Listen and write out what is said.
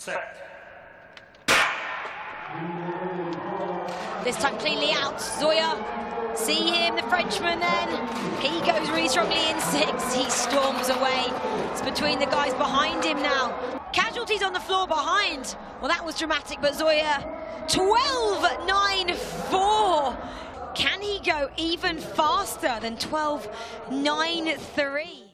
Set. This time cleanly out, Zhoya. See him, the Frenchman then. He goes really strongly in 6. He storms away. It's between the guys behind him now. Casualties on the floor behind. Well, that was dramatic, but Zhoya, 12.94. Can he go even faster than 12.93?